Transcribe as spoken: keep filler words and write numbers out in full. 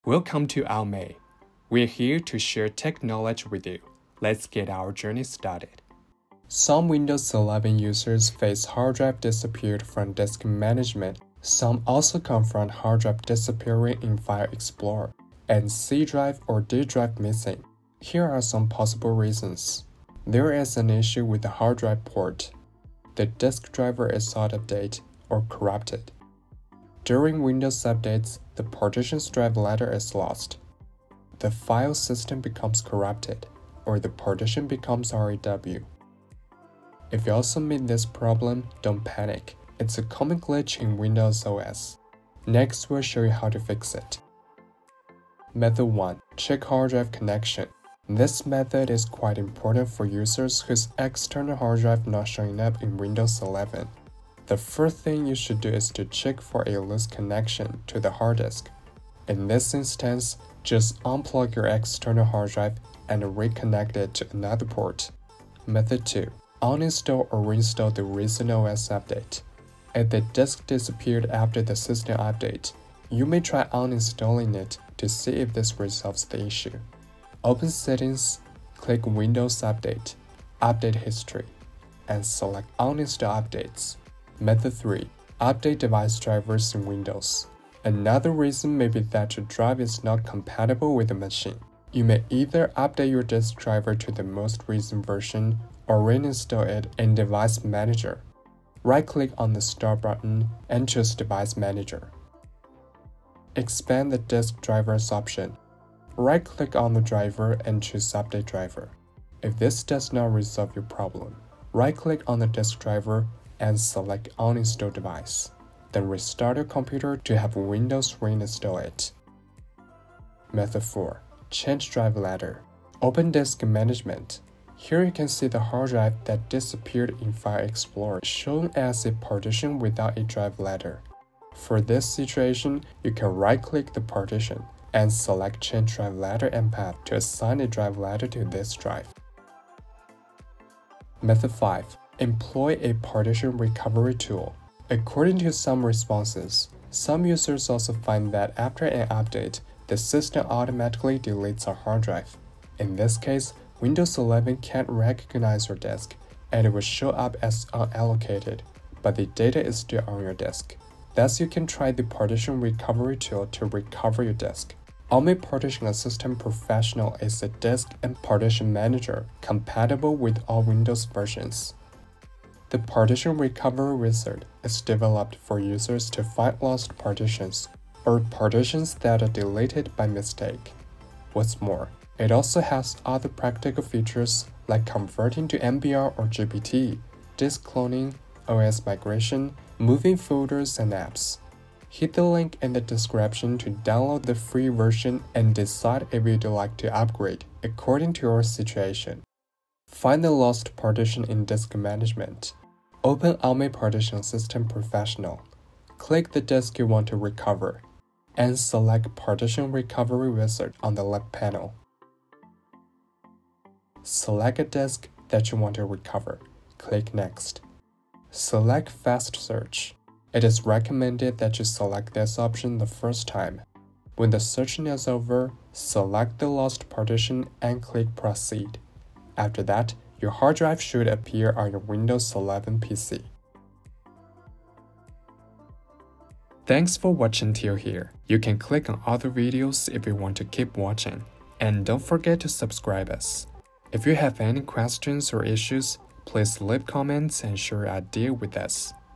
Welcome to Almay. We're here to share tech knowledge with you. Let's get our journey started. Some Windows eleven users face hard drive disappeared from disk management. Some also confront hard drive disappearing in File Explorer and C drive or D drive missing. Here are some possible reasons. There is an issue with the hard drive port. The disk driver is out of date or corrupted. During Windows updates, the partition's drive letter is lost. The file system becomes corrupted, or the partition becomes R A W. If you also meet this problem, don't panic. It's a common glitch in Windows O S. Next, we'll show you how to fix it. Method one. Check hard drive connection. This method is quite important for users whose external hard drive not showing up in Windows eleven. The first thing you should do is to check for a loose connection to the hard disk. In this instance, just unplug your external hard drive and reconnect it to another port. Method two. Uninstall or reinstall the recent O S update. If the disk disappeared after the system update, you may try uninstalling it to see if this resolves the issue. Open Settings, click Windows Update, Update History, and select Uninstall Updates. Method three. Update device drivers in Windows. Another reason may be that your drive is not compatible with the machine. You may either update your disk driver to the most recent version or reinstall it in Device Manager. Right-click on the Start button and choose Device Manager. Expand the disk drivers option. Right-click on the driver and choose Update Driver. If this does not resolve your problem, right-click on the disk driver and select Uninstall Device. Then restart your computer to have Windows reinstall it. Method four. Change drive letter. Open Disk Management. Here you can see the hard drive that disappeared in File Explorer shown as a partition without a drive letter. For this situation, you can right-click the partition and select Change Drive Letter and Path to assign a drive letter to this drive. Method five. Employ a partition recovery tool. According to some responses, some users also find that after an update, the system automatically deletes a hard drive. In this case, Windows eleven can't recognize your disk, and it will show up as unallocated, but the data is still on your disk. Thus, you can try the Partition Recovery tool to recover your disk. Almay Partition Assistant Professional is a disk and partition manager compatible with all Windows versions. The Partition Recovery Wizard is developed for users to find lost partitions or partitions that are deleted by mistake. What's more, it also has other practical features like converting to M B R or G P T, disk cloning, O S migration, moving folders and apps. Hit the link in the description to download the free version and decide if you'd like to upgrade according to your situation. Find the lost partition in Disk Management. Open Almay Partition System Professional. Click the disk you want to recover, and select Partition Recovery Wizard on the left panel. Select a disk that you want to recover. Click Next. Select Fast Search. It is recommended that you select this option the first time. When the searching is over, select the lost partition and click Proceed. After that, your hard drive should appear on your Windows eleven P C. Thanks for watching till here. You can click on other videos if you want to keep watching. And don't forget to subscribe us. If you have any questions or issues, please leave comments and share your idea with us.